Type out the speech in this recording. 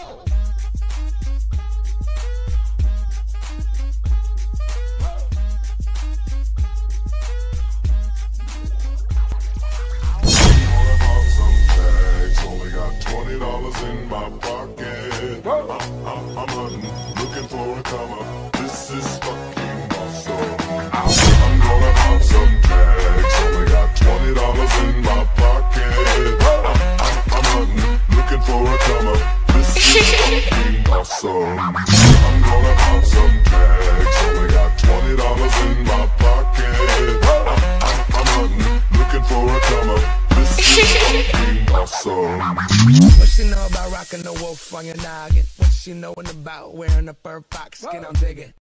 In my pocket, I'm hunting, looking for a come up. This is fucking awesome. I'm gonna pop some tags. Only got $20 in my pocket. I'm hunting, looking for a come up. This is fucking awesome. I'm gonna pop some tags. Only got $20 in my pocket. I'm hunting, looking for a come up. This is fucking awesome. What she know about rocking the wolf on your noggin? What she knowin' about wearing a fur fox skin? I'm digging.